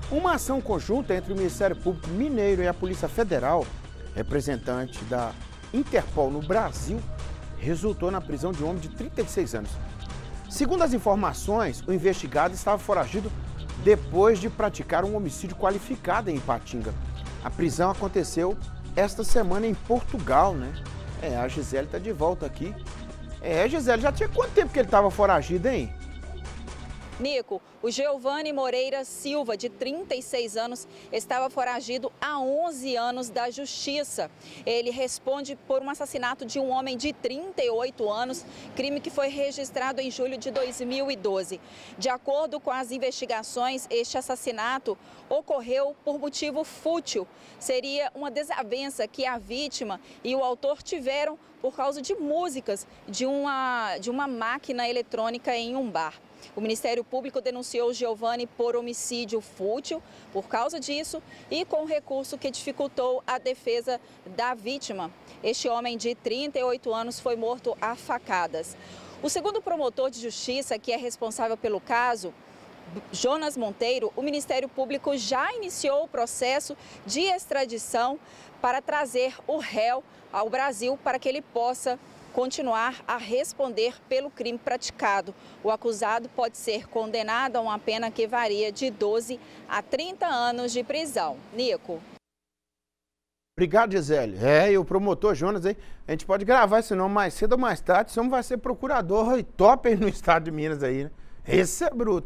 Uma ação conjunta entre o Ministério Público Mineiro e a Polícia Federal, representante da Interpol no Brasil, resultou na prisão de um homem de 36 anos. Segundo as informações, o investigado estava foragido depois de praticar um homicídio qualificado em Ipatinga. A prisão aconteceu esta semana em Portugal, né? A Gisele está de volta aqui. Gisele, já tinha quanto tempo que ele estava foragido, hein? Nico, o Geovani Moreira Silva, de 36 anos, estava foragido há 11 anos da Justiça. Ele responde por um assassinato de um homem de 38 anos, crime que foi registrado em julho de 2012. De acordo com as investigações, este assassinato ocorreu por motivo fútil. Seria uma desavença que a vítima e o autor tiveram por causa de músicas de uma máquina eletrônica em um bar. O Ministério Público denunciou Geovani por homicídio fútil por causa disso e com recurso que dificultou a defesa da vítima. Este homem de 38 anos foi morto a facadas. O segundo promotor de justiça, que é responsável pelo caso, Jonas Monteiro, o Ministério Público já iniciou o processo de extradição para trazer o réu ao Brasil para que ele possa continuar a responder pelo crime praticado. O acusado pode ser condenado a uma pena que varia de 12 a 30 anos de prisão. Nico. Obrigado, Gisele. E o promotor Jonas, aí, a gente pode gravar esse nome mais cedo ou mais tarde, esse homem vai ser procurador e top aí no estado de Minas aí, né? Esse é bruto.